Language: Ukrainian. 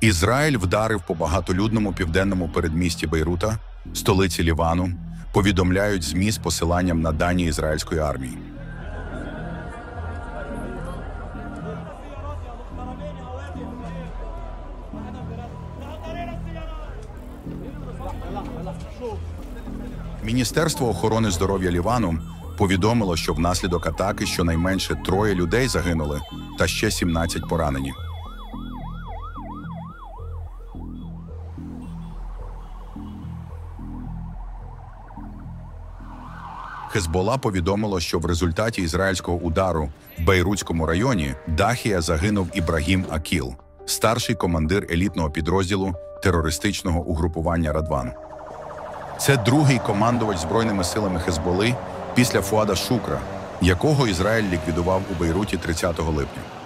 Ізраїль вдарив по багатолюдному південному передмісті Бейрута, столиці Лівану, повідомляють ЗМІ з посиланням на дані ізраїльської армії. Міністерство охорони здоров'я Лівану повідомило, що внаслідок атаки щонайменше 3 людей загинули та ще 17 поранені. Хезболла повідомило, що в результаті ізраїльського удару в Бейрутському районі Дахія загинув Ібрагім Акіл, старший командир елітного підрозділу терористичного угрупування Радван. Це другий командувач Збройними силами Хезболли після Фуада Шукра, якого Ізраїль ліквідував у Бейруті 30 липня.